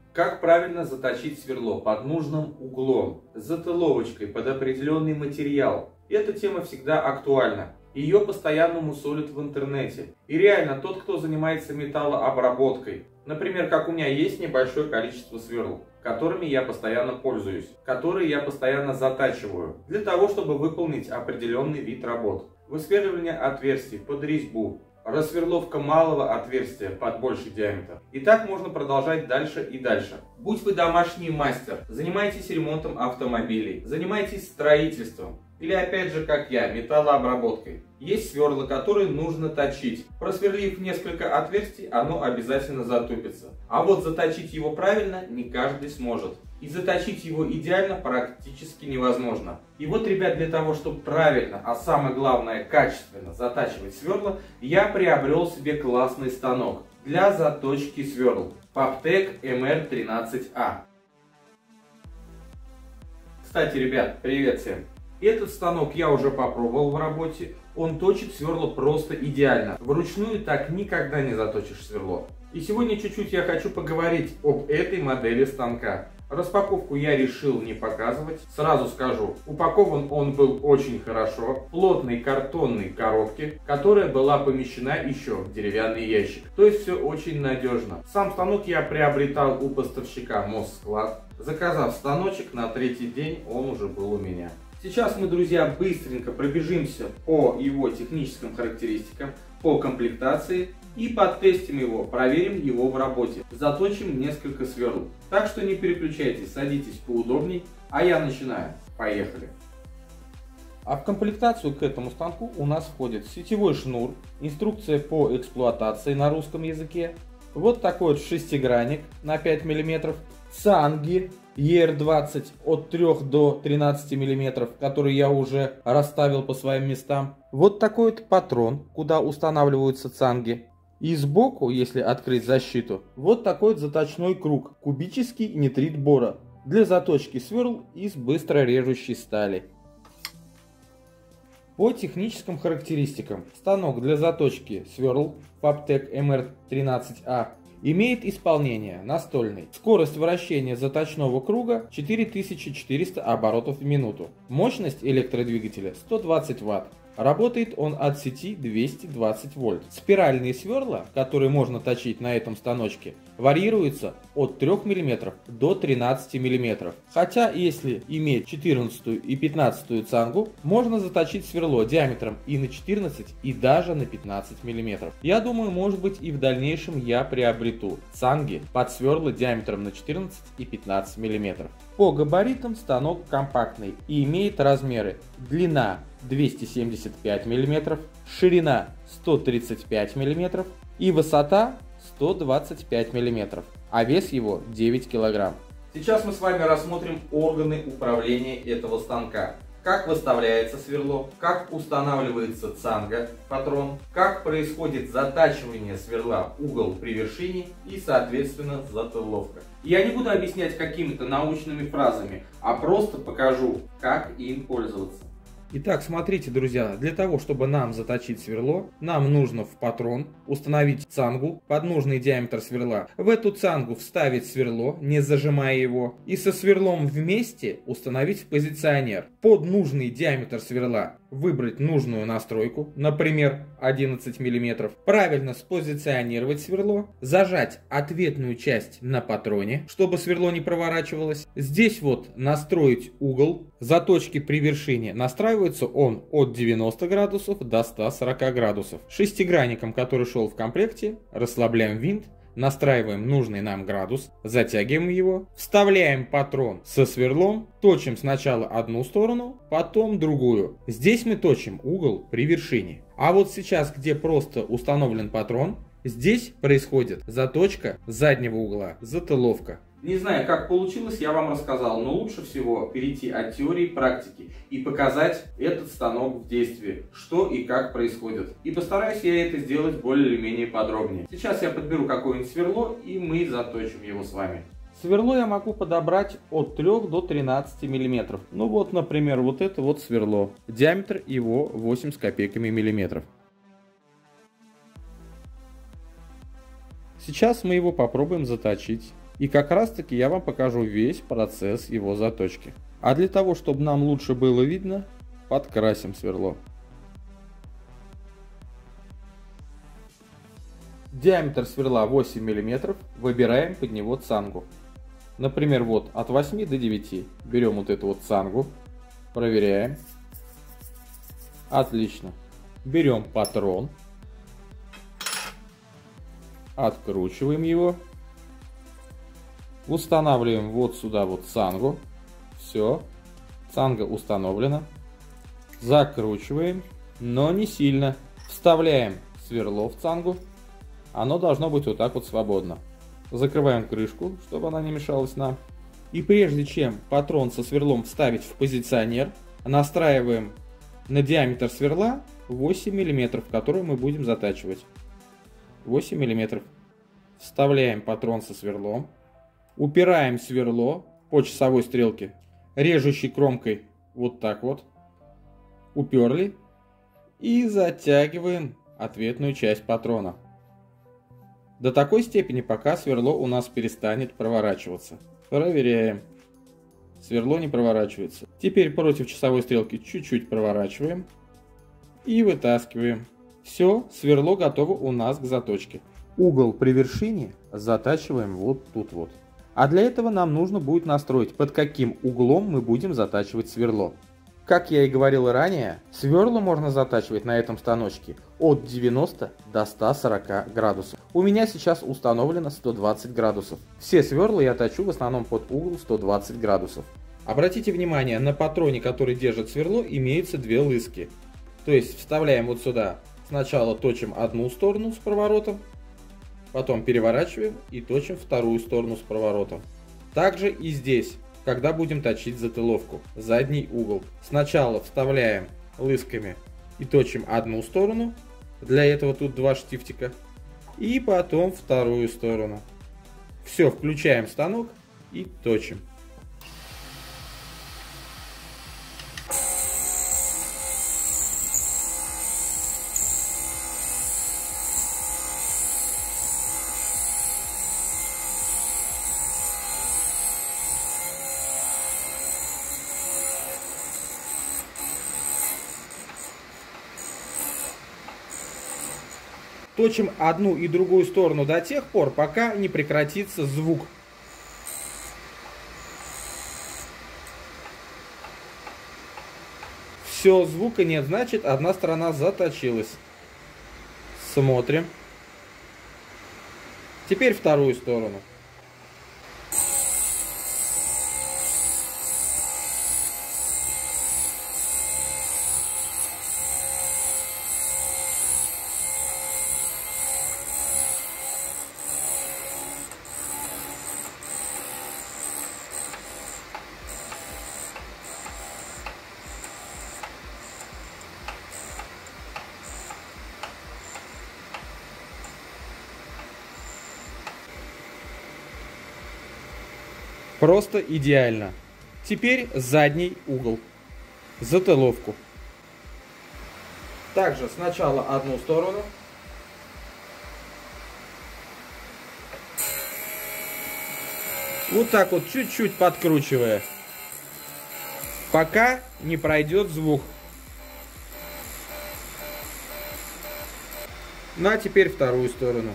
Как правильно заточить сверло под нужным углом, с затыловочкой под определенный материал? Эта тема всегда актуальна. Ее постоянно мусолят в интернете. И реально, тот, кто занимается металлообработкой, например, как у меня есть небольшое количество сверл, которыми я постоянно пользуюсь, которые я постоянно затачиваю, для того, чтобы выполнить определенный вид работ. Высверливание отверстий под резьбу, рассверловка малого отверстия под больший диаметр. И так можно продолжать дальше и дальше. Будь вы домашний мастер, занимаетесь ремонтом автомобилей, занимаетесь строительством, или опять же, как я, металлообработкой. Есть сверла, которые нужно точить. Просверлив несколько отверстий, оно обязательно затупится. А вот заточить его правильно не каждый сможет. И заточить его идеально практически невозможно. И вот, ребят, для того, чтобы правильно, а самое главное, качественно затачивать сверла, я приобрел себе классный станок для заточки сверл. Fabtech MR13A. Кстати, ребят, привет всем! Этот станок я уже попробовал в работе. Он точит сверло просто идеально. Вручную так никогда не заточишь сверло. И сегодня чуть-чуть я хочу поговорить об этой модели станка. Распаковку я решил не показывать. Сразу скажу, упакован он был очень хорошо. В плотной картонной коробке, которая была помещена еще в деревянный ящик. То есть все очень надежно. Сам станок я приобретал у поставщика Моссклад. Заказав станочек, на третий день он уже был у меня. Сейчас мы, друзья, быстренько пробежимся по его техническим характеристикам, по комплектации и подтестим его, проверим его в работе. Заточим несколько сверл. Так что не переключайтесь, садитесь поудобней, а я начинаю. Поехали! А в комплектацию к этому станку у нас входит сетевой шнур, инструкция по эксплуатации на русском языке, вот такой вот шестигранник на 5 мм, цанги ER20 от 3 до 13 мм, который я уже расставил по своим местам. Вот такой вот патрон, куда устанавливаются цанги. И сбоку, если открыть защиту, вот такой вот заточной круг, кубический нитрид бора, для заточки сверл из быстро режущей стали. По техническим характеристикам, станок для заточки сверл Fabtech MR13A имеет исполнение настольный. Скорость вращения заточного круга 4400 оборотов в минуту. Мощность электродвигателя 120 Вт. Работает он от сети 220 вольт. Спиральные сверла, которые можно точить на этом станочке, варьируются от 3 мм до 13 мм. Хотя, если иметь 14 и 15 цангу, можно заточить сверло диаметром и на 14, и даже на 15 мм. Я думаю, может быть, и в дальнейшем я приобрету цанги под сверла диаметром на 14 и 15 мм. По габаритам станок компактный и имеет размеры: длина 275 мм, ширина 135 мм и высота 125 мм, а вес его 9 кг. Сейчас мы с вами рассмотрим органы управления этого станка. Как выставляется сверло, как устанавливается цанга, патрон, как происходит затачивание сверла, угол при вершине и, соответственно, затыловка. Я не буду объяснять какими-то научными фразами, а просто покажу, как им пользоваться. Итак, смотрите, друзья, для того, чтобы нам заточить сверло, нам нужно в патрон установить цангу под нужный диаметр сверла. В эту цангу вставить сверло, не зажимая его, и со сверлом вместе установить позиционер. Под нужный диаметр сверла выбрать нужную настройку, например, 11 мм, правильно спозиционировать сверло, зажать ответную часть на патроне, чтобы сверло не проворачивалось. Здесь вот настроить угол заточки при вершине. Настраивается он от 90 градусов до 140 градусов. Шестигранником, который шел в комплекте, расслабляем винт, настраиваем нужный нам градус, затягиваем его, вставляем патрон со сверлом, точим сначала одну сторону, потом другую. Здесь мы точим угол при вершине. А вот сейчас, где просто установлен патрон, здесь происходит заточка заднего угла, затыловка. Не знаю, как получилось, я вам рассказал, но лучше всего перейти от теории к практике и показать этот станок в действии, что и как происходит. И постараюсь я это сделать более или менее подробнее. Сейчас я подберу какое-нибудь сверло, и мы заточим его с вами. Сверло я могу подобрать от 3 до 13 мм. Ну вот, например, вот это вот сверло. Диаметр его 8 с копейками миллиметров. Сейчас мы его попробуем заточить. И как раз таки я вам покажу весь процесс его заточки. А для того, чтобы нам лучше было видно, подкрасим сверло. Диаметр сверла 8 мм, выбираем под него цангу. Например, вот от 8 до 9. Берем вот эту вот цангу, проверяем. Отлично. Берем патрон, откручиваем его, устанавливаем вот сюда вот цангу. Все, цанга установлена. Закручиваем, но не сильно. Вставляем сверло в цангу. Оно должно быть вот так вот свободно. Закрываем крышку, чтобы она не мешалась нам. И прежде чем патрон со сверлом вставить в позиционер, настраиваем на диаметр сверла 8 мм, который мы будем затачивать. 8 мм. Вставляем патрон со сверлом. Упираем сверло по часовой стрелке, режущей кромкой вот так вот. Уперли. И затягиваем ответную часть патрона. До такой степени, пока сверло у нас перестанет проворачиваться. Проверяем. Сверло не проворачивается. Теперь против часовой стрелки чуть-чуть проворачиваем. И вытаскиваем. Все, сверло готово у нас к заточке. Угол при вершине затачиваем вот тут вот. А для этого нам нужно будет настроить, под каким углом мы будем затачивать сверло. Как я и говорил ранее, сверла можно затачивать на этом станочке от 90 до 140 градусов. У меня сейчас установлено 120 градусов. Все сверла я точу в основном под угол 120 градусов. Обратите внимание, на патроне, который держит сверло, имеются две лыски. То есть вставляем вот сюда, сначала точим одну сторону с проворотом, потом переворачиваем и точим вторую сторону с проворотом. Также и здесь. Когда будем точить затыловку, задний угол. Сначала вставляем лысками и точим одну сторону. Для этого тут два штифтика. И потом вторую сторону. Все, включаем станок и точим. Точим одну и другую сторону до тех пор, пока не прекратится звук. Все, звука нет, значит одна сторона заточилась. Смотрим. Теперь вторую сторону. Просто идеально. Теперь задний угол. Затыловку. Также сначала одну сторону. Вот так вот чуть-чуть подкручивая. Пока не пройдет звук. Ну а теперь вторую сторону.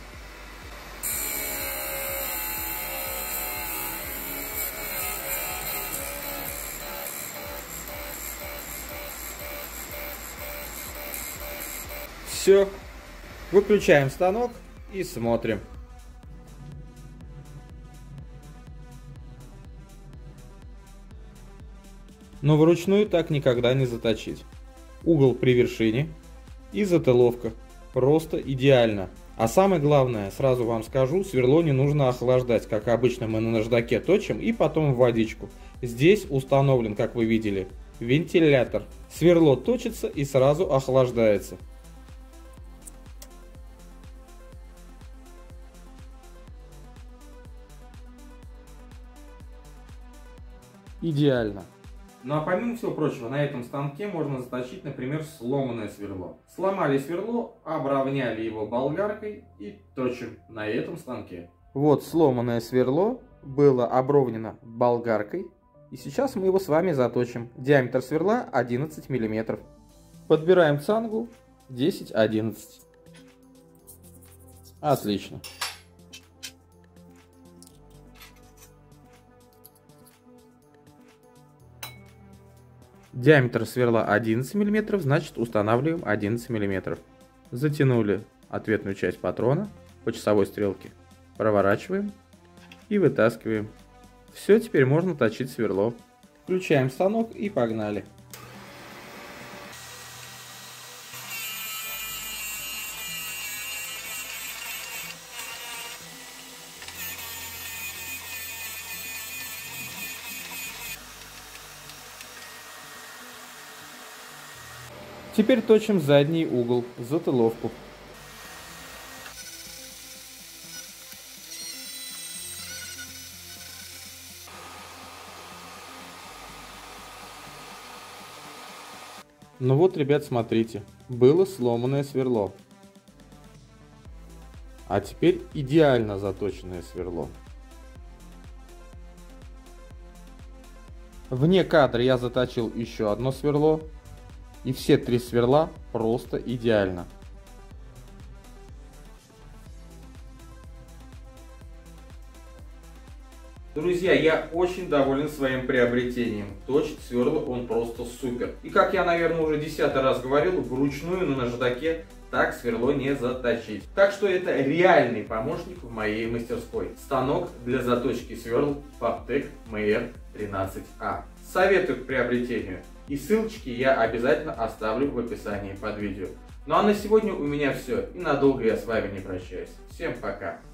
Все, выключаем станок и смотрим. Но вручную так никогда не заточить. Угол при вершине и затыловка. Просто идеально. А самое главное, сразу вам скажу, сверло не нужно охлаждать, как обычно мы на наждаке точим, и потом в водичку. Здесь установлен, как вы видели, вентилятор. Сверло точится и сразу охлаждается. Идеально. Ну а помимо всего прочего, на этом станке можно заточить, например, сломанное сверло. Сломали сверло, обровняли его болгаркой и точим на этом станке. Вот сломанное сверло было обровнено болгаркой. И сейчас мы его с вами заточим. Диаметр сверла 11 мм. Подбираем цангу 10-11. Отлично. Диаметр сверла 11 мм, значит устанавливаем 11 мм. Затянули ответную часть патрона по часовой стрелке. Проворачиваем и вытаскиваем. Все, теперь можно точить сверло. Включаем станок и погнали. Теперь точим задний угол, затыловку. Ну вот, ребят, смотрите, было сломанное сверло. А теперь идеально заточенное сверло. Вне кадра я заточил еще одно сверло. И все 3 сверла просто идеально. Друзья, я очень доволен своим приобретением. Точит сверла он просто супер. И как я, наверное, уже 10-й раз говорил, вручную на наждаке так сверло не заточить. Так что это реальный помощник в моей мастерской. Станок для заточки сверл Fabtech MR13A. Советую к приобретению. И ссылочки я обязательно оставлю в описании под видео. Ну а на сегодня у меня все. И надолго я с вами не прощаюсь. Всем пока.